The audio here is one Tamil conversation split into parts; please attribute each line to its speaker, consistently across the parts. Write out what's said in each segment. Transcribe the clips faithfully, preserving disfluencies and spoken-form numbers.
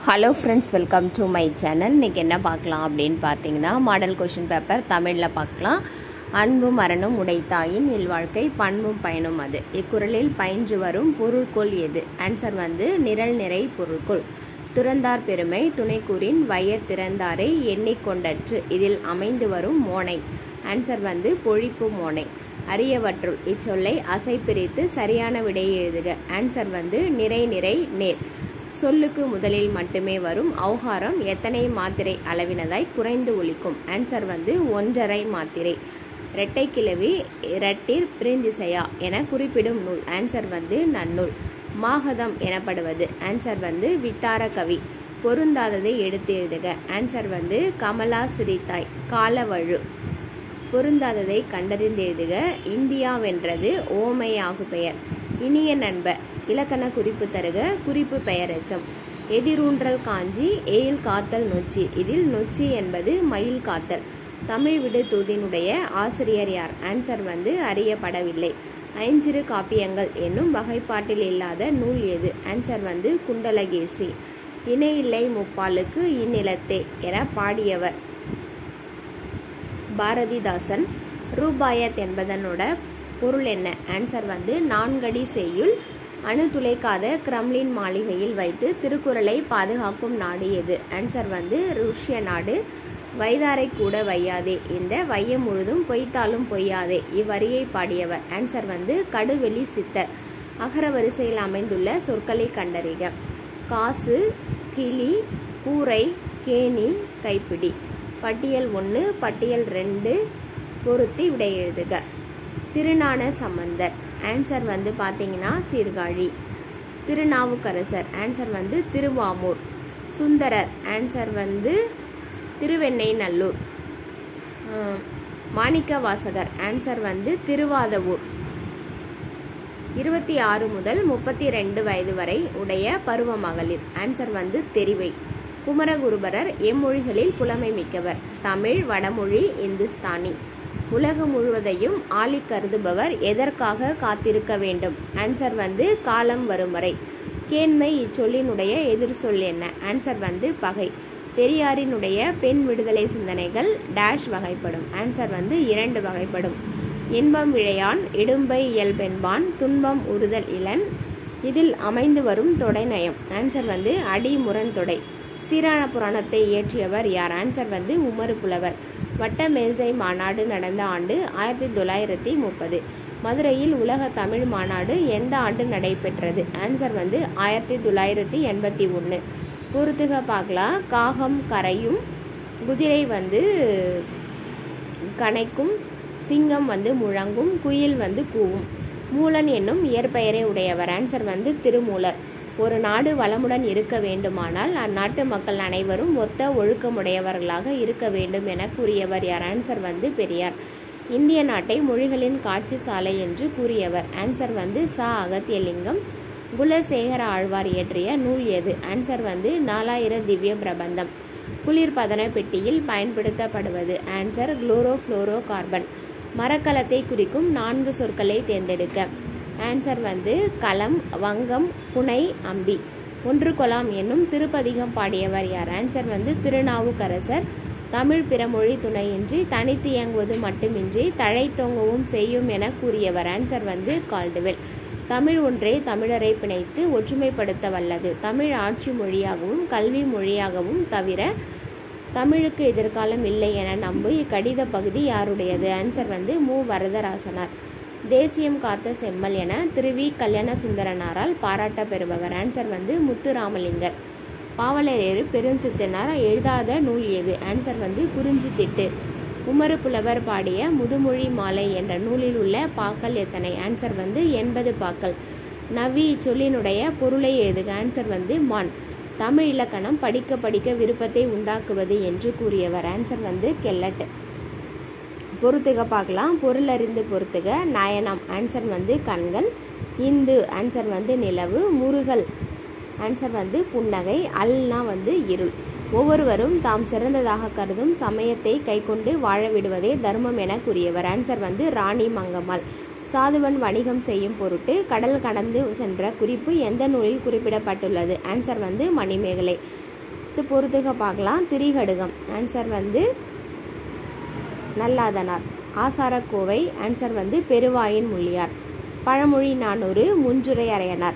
Speaker 1: Hello friends, welcome to my channel. இன்றைக்கி என்ன பார்க்கலாம் அப்படின்னு பார்த்தீங்கன்னா, மாடல் கொஷின் பேப்பர் தமிழில் பார்க்கலாம். அன்பும் மரணம் உடைத்தாயின் இல்வாழ்க்கை பண்பும் பயனும் அது. இக்குறளில் பயின்று வரும் பொருட்கோள் எது? ஆன்சர் வந்து நிரல் நிறை பொருட்கோள். துறந்தார் பெருமை துணைக்கூறின் வயர் திறந்தாரை எண்ணிக்கொண்டற்று. இதில் அமைந்து வரும் மோனை. ஆன்சர் வந்து பொழிப்பு மோனை. அரியவற்றுள் இச்சொல்லை அசை பிரித்து சரியான விடையை எழுதுக. ஆன்சர் வந்து நிறை நிறை நேர். சொல்லுக்கு முதலில் மட்டுமே வரும் ஔகாரம் எத்தனை மாத்திரை அளவினதாய் குறைந்து ஒலிக்கும்? ஆன்சர் வந்து ஒன்றரை மாத்திரை. இரட்டை கிளவி இரட்டிற் பிரிந்திசையா என குறிப்பிடும் நூல். ஆன்சர் வந்து நன்னூல். மாகதம் எனப்படுவது. ஆன்சர் வந்து வித்தார கவி. பொருந்தாததை எடுத்து எழுதுக. ஆன்சர் வந்து கமலா சிரித்தாய் காலவழு. பொருந்தாததை கண்டறிந்து எழுதுக. இந்தியா வென்றது ஓமையாகு பெயர். இனிய நண்ப இலக்கண குறிப்பு தருக. குறிப்பு பெயரெச்சம். எதிரூன்றல் காஞ்சி எயில் காத்தல் நொச்சி. இதில் நொச்சி என்பது மயில் காத்தல். தமிழ் விடு தூதினுடைய ஆசிரியர் யார்? ஆன்சர் வந்து அறியப்படவில்லை. ஐஞ்சிறு காப்பியங்கள் என்னும் வகைப்பாட்டில் இல்லாத நூல் எது? ஆன்சர் வந்து குண்டலகேசி. இணையில்லை முப்பாலுக்கு இந்நிலத்தே என பாடியவர் பாரதிதாசன். ரூபாயத் என்பதனோட பொருள் என்ன? ஆன்சர் வந்து நான்கடி செய்யுள். அணு துளைக்காத கிரெம்ளின் மாளிகையில் வைத்து திருக்குறளை பாதுகாக்கும் நாடு எது? ஆன்சர் வந்து ருஷ்ய நாடு. வைதாரை கூட வையாதே இந்த வையம் முழுதும் பொய்த்தாலும் பொய்யாதே இவ்வரியை பாடியவர். ஆன்சர் வந்து கடுவெளி சித்தர். அகர வரிசையில் அமைந்துள்ள சொற்களை கண்டறிக. காசு, கிளி, கூரை, கேணி, கைப்பிடி. பட்டியல் ஒன்று பட்டியல் ரெண்டு பொருத்தி விடை எழுதுக. திருஞான சம்பந்தர். ஆன்சர் வந்து பார்த்தீங்கன்னா சீர்காழி. திருநாவுக்கரசர். ஆன்சர் வந்து திருவாமூர். சுந்தரர். ஆன்சர் வந்து திருவெண்ணெய்நல்லூர். மாணிக்க வாசகர். ஆன்சர் வந்து திருவாதவூர். இருபத்தி ஆறு முதல் முப்பத்தி ரெண்டு வயது வரை உடைய பருவ மகளிர். ஆன்சர் வந்து தெரிவை. குமரகுருபரர் எம்மொழிகளில் புலமை மிக்கவர். தமிழ், வடமொழி, இந்துஸ்தானி. உலகம் முழுவதையும் ஆளி கருதுபவர் எதற்காக காத்திருக்க வேண்டும்? ஆன்சர் வந்து காலம் வரும் வரை. கேண்மை இச்சொல்லினுடைய எதிர் சொல் என்ன? ஆன்சர் வந்து பகை. பெரியாரினுடைய பெண் விடுதலை சிந்தனைகள் டேஷ் வகைப்படும்? ஆன்சர் வந்து இரண்டு வகைப்படும். இன்பம் விழையான் இடும்பை இயல்பென்பான் துன்பம் உறுதல் இளன். இதில் அமைந்து வரும் தொடைநயம். ஆன்சர் வந்து அடி முரண் தொடை. சீரான புராணத்தை இயற்றியவர் யார்? ஆன்சர் வந்து உமறு புலவர். வட்ட மேசை மாநாடு நடந்த ஆண்டு ஆயிரத்தி தொள்ளாயிரத்தி முப்பது. மதுரையில் உலக தமிழ் மாநாடு எந்த ஆண்டு நடைபெற்றது? ஆன்சர் வந்து ஆயிரத்தி தொள்ளாயிரத்தி எண்பத்தி ஒன்று. பொறுத்துக பார்க்கலாம். காகம் கரையும், குதிரை வந்து கனைக்கும், சிங்கம் வந்து முழங்கும், குயில் வந்து கூவும். மூலன் என்னும் இயற்பெயரை உடையவர். ஆன்சர் வந்து திருமூலர். ஒரு நாடு வளமுடன் இருக்க வேண்டுமானால் அந்நாட்டு மக்கள் அனைவரும் ஒத்த ஒழுக்கமுடையவர்களாக இருக்க வேண்டும் என கூறியவர் யார்? ஆன்சர் வந்து பெரியார். இந்திய நாட்டை மொழிகளின் காட்சி சாலை என்று கூறியவர். ஆன்சர் வந்து ச அகத்தியலிங்கம். குலசேகர ஆழ்வார் இயற்றிய நூல் எது? ஆன்சர் வந்து நாலாயிர திவ்ய பிரபந்தம். குளிர்பதன பெட்டியில் பயன்படுத்தப்படுவது? Answer chlorofluoro carbon. மரக்கலத்தை குறிக்கும் நான்கு சொற்களை தேர்ந்தெடுக்க. ஆன்சர் வந்து களம், வங்கம், புனை, அம்பி. ஒன்று கொலாம் என்னும் திருப்பதிகம் பாடியவர் யார்? ஆன்சர் வந்து திருநாவுக்கரசர். தமிழ் பிறமொழி துணையின்றி தனித்து இயங்குவது மட்டுமின்றி தழை தொங்கவும் செய்யும் என கூறியவர். ஆன்சர் வந்து கால்டுவெல். தமிழ் ஒன்றே தமிழரை பிணைத்து ஒற்றுமைப்படுத்த வல்லது. தமிழ் ஆட்சி மொழியாகவும் கல்வி மொழியாகவும் தவிர தமிழுக்கு எதிர்காலம் இல்லை என நம்பு இக்கடித பகுதி யாருடையது? ஆன்சர் வந்து மு வரதராசனார். தேசியம் காத்த செம்மல் என திருவி கல்யாண சுந்தரனாரால் பாராட்ட பெறுபவர். ஆன்சர் வந்து முத்துராமலிங்கர். பாவலரேறு பெரும் சித்தனார் எழுதாத நூல் எது? ஆன்சர் வந்து குறிஞ்சி திட்டு. உமறு புலவர் பாடிய முதுமொழி மாலை என்ற நூலில் உள்ள பாக்கள் எத்தனை? ஆன்சர் வந்து எண்பது பாக்கள். நவி இச்சொல்லினுடைய பொருளை எழுதுக. ஆன்சர் வந்து மான். தமிழ் இலக்கணம் படிக்க படிக்க விருப்பத்தை உண்டாக்குவது என்று கூறியவர். ஆன்சர் வந்து கெல்லட். பொறுத்துக பார்க்கலாம். பொருள் அறிந்து பொறுத்துக. நயனம். ஆன்சர் வந்து கண்கள். இந்து. ஆன்சர் வந்து நிலவு. முருகல். ஆன்சர் வந்து புன்னகை. அல்னா வந்து இருள். ஒவ்வொருவரும் தாம் சிறந்ததாக கருதும் சமயத்தை கைக்கொண்டு வாழ விடுவதே தர்மம் என கூறியவர். ஆன்சர் வந்து ராணி மங்கம்மாள். சாதுவன் வணிகம் செய்யும் பொருட்டு கடல் கடந்து சென்ற குறிப்பு எந்த நூலில் குறிப்பிடப்பட்டுள்ளது? ஆன்சர் வந்து மணிமேகலை. இது பொறுத்துக பார்க்கலாம். திரிகடுகம் ஆன்சர் வந்து நல்லாதனார். ஆசாரக்கோவை ஆன்சர் வந்து பெருவாயின் முள்ளியார். பழமொழி நானூறு முஞ்சுரை அரையனார்.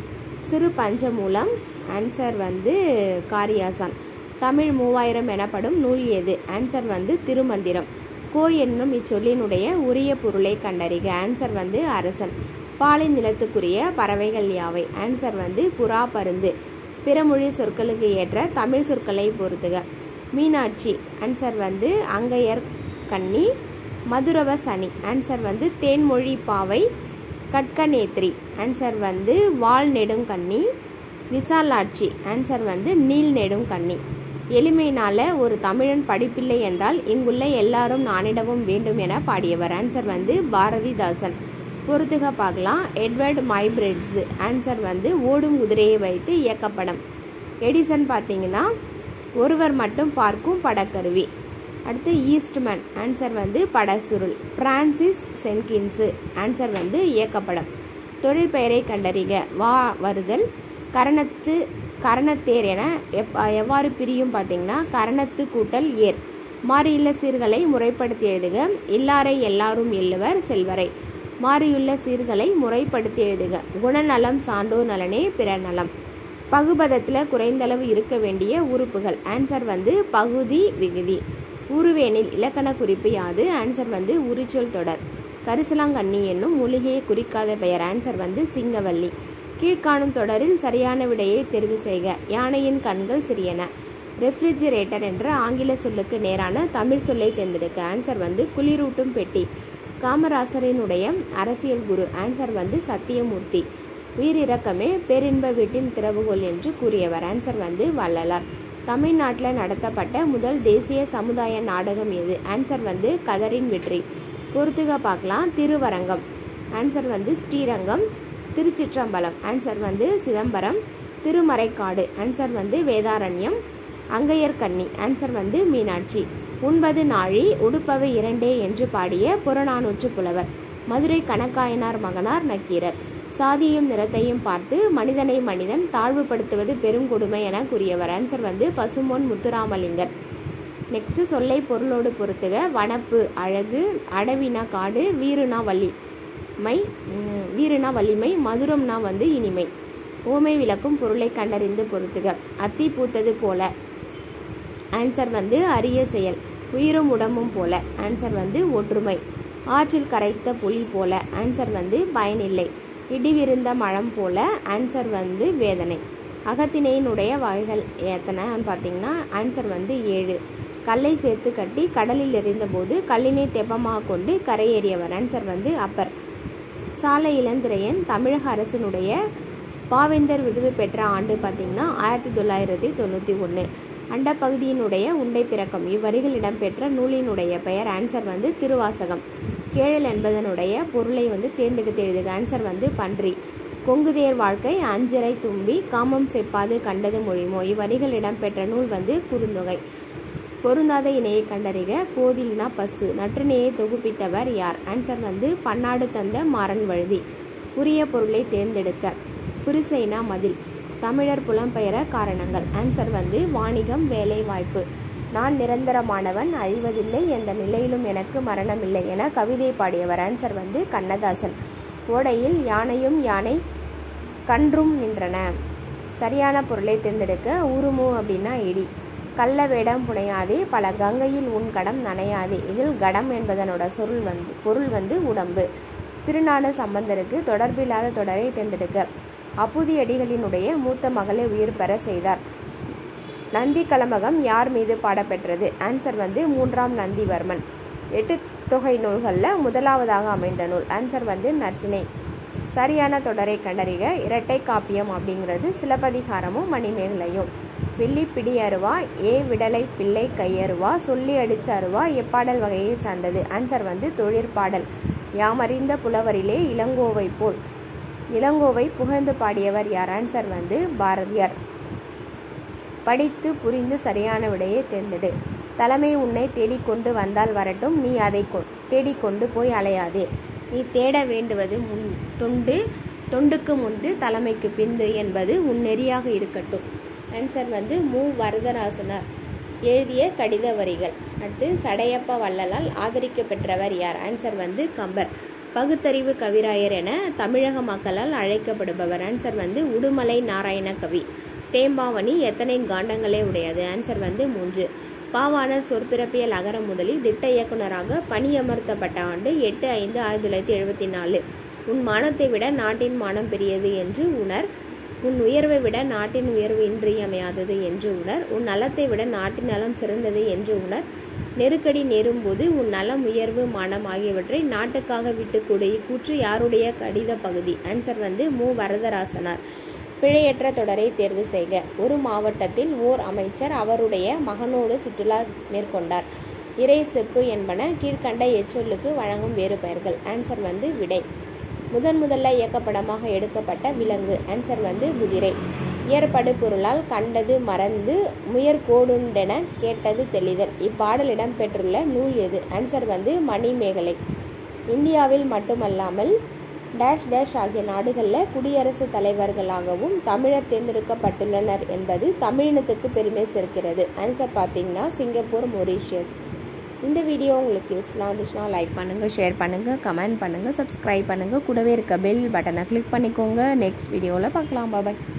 Speaker 1: சிறு பஞ்சமூலம் ஆன்சர் வந்து காரியாசான். தமிழ் மூவாயிரம் எனப்படும் நூல் எது? ஆன்சர் வந்து திருமந்திரம். கோ என்னும் இச்சொல்லினுடைய உரிய பொருளை கண்டறிக. ஆன்சர் வந்து அரசன். பாலை நிலத்துக்குரிய பறவைகள் யாவை? ஆன்சர் வந்து புறா, பருந்து. பிறமொழி சொற்களுக்கு ஏற்ற தமிழ் சொற்களை பொறுத்துக. மீனாட்சி ஆன்சர் வந்து அங்கையர் கன்னி. மதுரவ சனி ஆன்சர் வந்து தேன்மொழி பாவை. கட்கநேத்ரி ஆன்சர் வந்து வால் நெடும் கன்னி. விசாலாட்சி ஆன்சர் வந்து நீல் நெடும் கன்னி. எளிமையினால ஒரு தமிழன் படிப்பில்லை என்றால் இங்குள்ள எல்லாரும் நானிடவும் வேண்டும் என பாடியவர்? ஆன்சர் வந்து பாரதிதாசன். பொறுத்துக பார்க்கலாம். எட்வர்ட் மைப்ரிட்ஸ் ஆன்சர் வந்து ஓடும் குதிரையை வைத்து இயக்கப்படும். எடிசன் பார்த்தீங்கன்னா ஒருவர் மட்டும் பார்க்கும் படக்கருவி. அடுத்து ஈஸ்ட்மேன் ஆன்சர் வந்து படசுருள். பிரான்சிஸ் சென்கின்ஸு ஆன்சர் வந்து இயக்கப்படும். தொழிற்பெயரை கண்டறிக. வா வருதல். கரணத்து கரணத்தேர் என எப் எவ்வாறு பிரியும் பார்த்தீங்கன்னா கரணத்து கூட்டல் ஏர். மாறியுள்ள சீர்களை முறைப்படுத்தி எழுதுக. இல்லாரை எல்லாரும் எல்லுவர் செல்வரை. மாறியுள்ள சீர்களை முறைப்படுத்தி எழுதுக. குணநலம் சான்றோர் நலனே பிற நலம். பகுபதத்தில் குறைந்தளவு இருக்க வேண்டிய உறுப்புகள்? ஆன்சர் வந்து பகுதி, விகுதி. உருவேனில் இலக்கண குறிப்பு யாது? ஆன்சர் வந்து உரிச்சொல் தொடர். கரிசலாங்கண்ணி என்னும் மூலிகையை குறிக்காத பெயர்? ஆன்சர் வந்து சிங்கவல்லி. கீழ்காணும் தொடரில் சரியான விடையை தெரிவு செய்க. யானையின் கண்கள் சிறியன. ரெஃப்ரிஜிரேட்டர் என்ற ஆங்கில சொல்லுக்கு நேரான தமிழ் சொல்லை தேர்ந்தெடுக்க. ஆன்சர் வந்து குளிரூட்டும் பெட்டி. காமராசரினுடைய அரசியல் குரு? ஆன்சர் வந்து சத்தியமூர்த்தி. உயிரிறக்கமே பேரின்ப வீட்டின் திறவுகோல் என்று கூறியவர்? ஆன்சர் வந்து வள்ளலார். தமிழ்நாட்டில் நடத்தப்பட்ட முதல் தேசிய சமுதாய நாடகம் எது? ஆன்சர் வந்து கதரின் வெற்றி. பொறுத்துக பார்க்கலாம். திருவரங்கம் ஆன்சர் வந்து ஸ்ரீரங்கம். திருச்சிற்றம்பலம் ஆன்சர் வந்து சிதம்பரம். திருமறைக்காடு ஆன்சர் வந்து வேதாரண்யம். அங்கையர் கன்னி ஆன்சர் வந்து மீனாட்சி. உண்பது நாழி உடுப்பவை இரண்டே என்று பாடிய புறநானூற்று புலவர்? மதுரை கணக்காயனார் மகனார் நக்கீரர். சாதியும் நிறத்தையும் பார்த்து மனிதனை மனிதன் தாழ்வுபடுத்துவது பெரும் கொடுமை என கூறியவர்? ஆன்சர் வந்து பசும்பொன் முத்துராமலிங்கர். நெக்ஸ்ட் சொல்லை பொருளோடு பொறுத்துக. வனப்பு அழகு. அடவினா காடு. வீறுனா வள்ளி மை வீறுனா வலிமை. மதுரம்னா வந்து இனிமை. ஓமை விளக்கும் பொருளை கண்டறிந்து பொறுத்துக. அத்தி பூத்தது போல. ஆன்சர் வந்து அரிய செயல். உயிரும் உடம்பும் போல. ஆன்சர் வந்து ஒற்றுமை. ஆற்றில் கரைத்த புலி போல. ஆன்சர் வந்து பயனில்லை. இடிவிருந்த மழம் போல. ஆன்சர் வந்து வேதனை. அகத்திணையினுடைய வகைகள் எத்தனைன்னு பார்த்தீங்கன்னா ஆன்சர் வந்து ஏழு. கல்லை சேர்த்து கட்டி கடலில் எறிந்தபோது கல்லினை தெப்பமாக கொண்டு கரையேறியவர்? ஆன்சர் வந்து அப்பர். சாலை இளந்திரையன் தமிழக அரசினுடைய பாவேந்தர் விருது பெற்ற ஆண்டு பார்த்தீங்கன்னா ஆயிரத்தி தொள்ளாயிரத்தி தொண்ணூற்றி ஒன்று. அண்டப்பகுதியினுடைய உண்டை பிறக்கம் இவ்வரிகள் இடம்பெற்ற நூலினுடைய பெயர்? ஆன்சர் வந்து திருவாசகம். கேழல் என்பதனுடைய பொருளை வந்து தேர்ந்தெடுத்து எழுதுக. ஆன்சர் வந்து பன்றி. கொங்குதேர் வாழ்க்கை. அஞ்சிறை தும்பி. காமம் செப்பாது கண்டது மொழிமோ இவ்வரிகள் இடம்பெற்ற நூல் வந்து குறுந்தொகை. பொருந்தாத இணையை கண்டறிக. கோதில்னா பசு. நற்றிணையை தொகுப்பித்தவர் யார்? ஆன்சர் வந்து பன்னாடு தந்த மாறன் வழுதி. உரிய பொருளை தேர்ந்தெடுக்க. புரிசைனா மதில். தமிழர் புலம்பெயர காரணங்கள்? ஆன்சர் வந்து வாணிகம், வேலை வாய்ப்பு. நான் நிரந்தரமானவன், அழிவதில்லை, எந்த நிலையிலும் எனக்கு மரணமில்லை என கவிதை பாடியவர்? ஆன்சர் வந்து கண்ணதாசன். ஓடையில் யானையும் யானை கன்றும் நின்றன. சரியான பொருளை தேர்ந்தெடுக்க. உருமு அப்படின்னா இடி. கள்ள வேடம் புனையாதே பல கங்கையில் உன் கடம் நனையாதே. இதில் கடம் என்பதனோட சொருள் வந்து பொருள் வந்து உடம்பு. திருஞான சம்பந்தருக்கு தொடர்பில்லாத தொடரை தேர்ந்தெடுக்க. அப்புதியடிகளினுடைய மூத்த மகளை உயிர் பெற செய்தார்? நந்தி கலமகம் யார் மீது பாடப்பெற்றது? ஆன்சர் வந்து மூன்றாம் நந்திவர்மன். எட்டு தொகை நூல்களில் முதலாவதாக அமைந்த நூல்? ஆன்சர் வந்து நற்றிணை. சரியான தொடரை கண்டறிக. இரட்டை காப்பியம் அப்படிங்கிறது சிலப்பதிகாரமும் மணிமேகலையும். வெள்ளி பிடி அருவா. ஏ விடலை பிள்ளை கையருவா. சொல்லி அடிச்ச அருவா எப்பாடல் வகையை சார்ந்தது? ஆன்சர் வந்து தொழிற்பாடல். யாமறிந்த புலவரிலே இளங்கோவை போல். இளங்கோவை புகழ்ந்து பாடியவர் யார்? ஆன்சர் வந்து பாரதியார். படித்து புரிந்து சரியான விடையை தேர்ந்தெடு. தலைமை உன்னை தேடிக்கொண்டு வந்தால் வரட்டும், நீ அதை கொ தேடிக்கொண்டு போய் அலையாதே. நீ தேட வேண்டுவது முன் தொண்டு, தொண்டுக்கு முந்து தலைமைக்கு பிந்து என்பது உன் நெறியாக இருக்கட்டும். ஆன்சர் வந்து மு வரதராசனார் எழுதிய கடித வரிகள். அடுத்து சடையப்ப வள்ளலால் ஆதரிக்கப்பெற்றவர் யார்? ஆன்சர் வந்து கம்பர். பகுத்தறிவு கவிராயர் என தமிழக மக்களால் அழைக்கப்படுபவர்? ஆன்சர் வந்து உடுமலை நாராயண கவி. தேம்பாவணி எத்தனை காண்டங்களே உடையது? ஆன்சர் வந்து மூன்று. பாவாணர் சொற்பிறப்பியல் அகர முதலி திட்ட இயக்குநராக பணியமர்த்தப்பட்ட ஆண்டு எட்டு ஐந்து ஆயிரத்தி தொள்ளாயிரத்தி எழுபத்தி நாலு. உன் மானத்தை விட நாட்டின் மானம் பெரியது என்று உணர். உன் உயர்வை விட நாட்டின் உயர்வு இன்றியமையாதது என்று உணர். உன் நலத்தை விட நாட்டின் நலம் சிறந்தது என்று உணர். நெருக்கடி நேரும்போது உன் நலம் உயர்வு மானம் ஆகியவற்றை நாட்டுக்காக விட்டு கொடு. இக்கூற்று யாருடைய கடித பகுதி? ஆன்சர் வந்து மு வரதராசனார். பிழையற்ற தொடரை தேர்வு செய்க. ஒரு மாவட்டத்தில் ஓர் அமைச்சர் அவருடைய மகனோடு சுற்றுலா மேற்கொண்டார். இறை செப்பு என்பன கீழ்கண்ட எச்சொல்லுக்கு வழங்கும் வேறு பெயர்கள்? ஆன்சர் வந்து விடை. முதன் முதல்ல இயக்கப்படமாக எடுக்கப்பட்ட விலங்கு? ஆன்சர் வந்து குதிரை. இயற்படு பொருளால் கண்டது மறந்து முயற்கோடுண்டென கேட்டது தெளிதல். இப்பாடல் இடம்பெற்றுள்ள நூல் எது? ஆன்சர் வந்து மணிமேகலை. இந்தியாவில் மட்டுமல்லாமல் டேஷ் டேஷ் ஆகிய நாடுகளில் குடியரசுத் தலைவர்களாகவும் தமிழர் தேர்ந்தெடுக்கப்பட்டுள்ளனர் என்பது தமிழினத்துக்கு பெருமை சேர்க்கிறது. ஆன்சர் பார்த்தீங்கன்னா சிங்கப்பூர், மொரீஷியஸ். இந்த வீடியோ உங்களுக்கு யூஸ்ஃபுல்லாக இருந்துச்சுன்னா லைக் பண்ணுங்கள், ஷேர் பண்ணுங்கள், கமெண்ட் பண்ணுங்கள், சப்ஸ்கிரைப் பண்ணுங்கள். கூடவே இருக்க பெல் பட்டனை கிளிக் பண்ணிக்கோங்க. நெக்ஸ்ட் வீடியோவில் பார்க்கலாம். பாய்.